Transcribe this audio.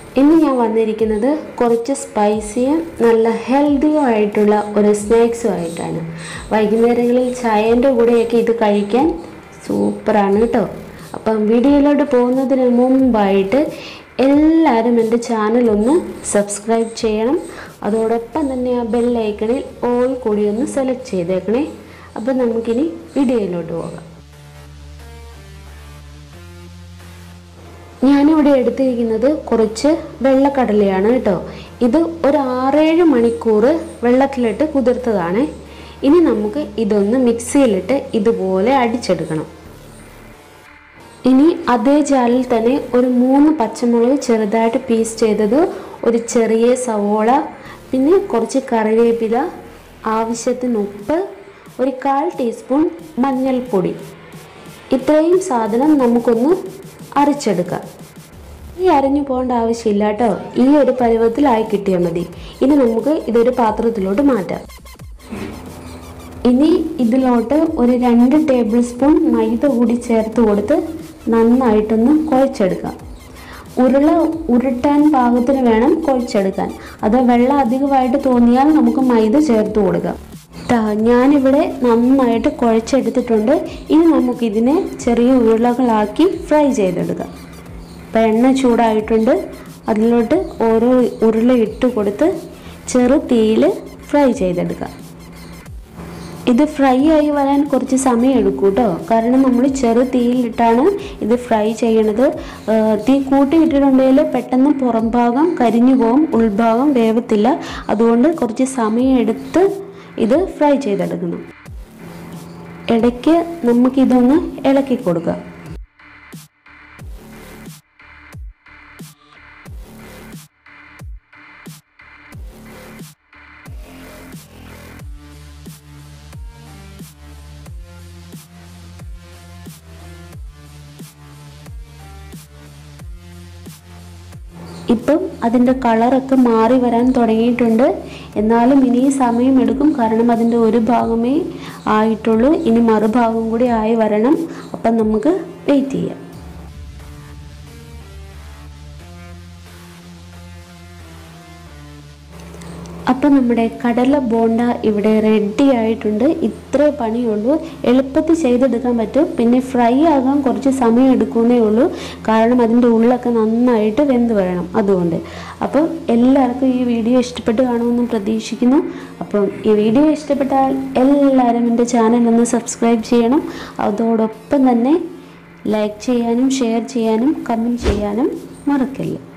ഇന്ന് ഞാൻ വന്നിരിക്കുന്നത് കുറച്ച് സ്പൈസിയും നല്ല ഹെൽത്തിയും ആയിട്ടുള്ള ഒരു സ്നാക്സും ആയിട്ടാണ്. വൈകുന്നേരങ്ങളിൽ ചായൻ്റെ കൂടെയൊക്കെ ഇത് കഴിക്കാൻ സൂപ്പറാണ് കേട്ടോ. അപ്പം വീഡിയോയിലോട്ട് പോകുന്നതിന് മുമ്പായിട്ട് എല്ലാവരും എൻ്റെ ചാനലൊന്ന് സബ്സ്ക്രൈബ് ചെയ്യണം. അതോടൊപ്പം തന്നെ ആ ബെൽ ഐക്കണിൽ ഓൾ കൂടി ഒന്ന് സെലക്ട് ചെയ്തേക്കണേ. അപ്പം നമുക്കിനി വീഡിയോയിലോട്ട് പോകാം. ഞാനിവിടെ എടുത്തിരിക്കുന്നത് കുറച്ച് വെള്ളക്കടലയാണ് കേട്ടോ. ഇത് ഒരു 6-7 മണിക്കൂർ വെള്ളത്തിലിട്ട് കുതിർത്തതാണ്. ഇനി നമുക്ക് ഇതൊന്ന് മിക്സിയിലിട്ട് ഇതുപോലെ അടിച്ചെടുക്കണം. ഇനി അതേ ജാലിൽ തന്നെ ഒരു 3 പച്ചമുളക് ചെറുതായിട്ട് പീസ് ചെയ്തത്, ഒരു ചെറിയ സവോള, പിന്നെ കുറച്ച് കറിവേപ്പില, ആവശ്യത്തിന് ഉപ്പ്, ഒരു 1/4 ടീസ്പൂൺ മഞ്ഞൾപ്പൊടി. ഇത്രയും സാധനം നമുക്കൊന്ന് അരച്ചെടുക്കാം. ഈ അരഞ്ഞു പോകേണ്ട ആവശ്യമില്ല കേട്ടോ. ഈ ഒരു പരുവത്തിലായി കിട്ടിയാൽ മതി. ഇനി നമുക്ക് ഇതൊരു പാത്രത്തിലോട്ട് മാറ്റാം. ഇനി ഇതിലോട്ട് ഒരു 2 ടേബിൾ സ്പൂൺ മൈദ കൂടി ചേർത്ത് കൊടുത്ത് നന്നായിട്ടൊന്ന് കുഴച്ചെടുക്കാം. ഉരുട്ടാൻ പാകത്തിന് വേണം കുഴച്ചെടുക്കാൻ. അത് വെള്ളം അധികമായിട്ട് തോന്നിയാൽ നമുക്ക് മൈദ ചേർത്ത് കൊടുക്കാം. ഞാനിവിടെ നന്നായിട്ട് കുഴച്ചെടുത്തിട്ടുണ്ട്. ഇനി നമുക്കിതിനെ ചെറിയ ഉരുളകളാക്കി ഫ്രൈ ചെയ്തെടുക്കാം. ഇപ്പം എണ്ണ ചൂടായിട്ടുണ്ട്. അതിലോട്ട് ഓരോ ഉരുള ഇട്ട് കൊടുത്ത് ചെറു തീയിൽ ഫ്രൈ ചെയ്തെടുക്കാം. ഇത് ഫ്രൈ ആയി വരാൻ കുറച്ച് സമയം എടുക്കും കേട്ടോ. കാരണം നമ്മൾ ചെറു തീയിലിട്ടാണ് ഇത് ഫ്രൈ ചെയ്യണത്. തീ കൂട്ടിയിട്ടിട്ടുണ്ടെങ്കിൽ പെട്ടെന്ന് പുറം ഭാഗം കരിഞ്ഞു പോകും, ഉൾഭാഗം വേവത്തില്ല. അതുകൊണ്ട് കുറച്ച് സമയം എടുത്ത് ഇത് ഫ്രൈ ചെയ്തെടുക്കണം. ഇടയ്ക്ക് നമുക്കിതൊന്ന് ഇളക്കി കൊടുക്കാം. ഇപ്പം അതിൻ്റെ കളറൊക്കെ മാറി വരാൻ തുടങ്ങിയിട്ടുണ്ട്. എന്നാലും ഇനി സമയമെടുക്കും. കാരണം അതിൻ്റെ ഒരു ഭാഗമേ ആയിട്ടുള്ളൂ. ഇനി മറുഭാഗം കൂടി ആയി വരണം. അപ്പം നമുക്ക് വെയിറ്റ് ചെയ്യാം. അപ്പം നമ്മുടെ കടല ബോണ്ട ഇവിടെ റെഡി ആയിട്ടുണ്ട്. ഇത്രേ പണിയുള്ളൂ. എളുപ്പത്തിൽ ചെയ്തെടുക്കാൻ പറ്റും. പിന്നെ ഫ്രൈ ആകാൻ കുറച്ച് സമയം എടുക്കുന്നേ ഉള്ളൂ. കാരണം അതിൻ്റെ ഉള്ളൊക്കെ നന്നായിട്ട് വെന്ത് വരണം. അതുകൊണ്ട് അപ്പം എല്ലാവർക്കും ഈ വീഡിയോ ഇഷ്ടപ്പെട്ട് കാണുമെന്ന് പ്രതീക്ഷിക്കുന്നു. അപ്പം ഈ വീഡിയോ ഇഷ്ടപ്പെട്ടാൽ എല്ലാവരും എൻ്റെ ചാനലൊന്ന് സബ്സ്ക്രൈബ് ചെയ്യണം. അതോടൊപ്പം തന്നെ ലൈക്ക് ചെയ്യാനും ഷെയർ ചെയ്യാനും കമൻറ്റ് ചെയ്യാനും മറക്കല്ല.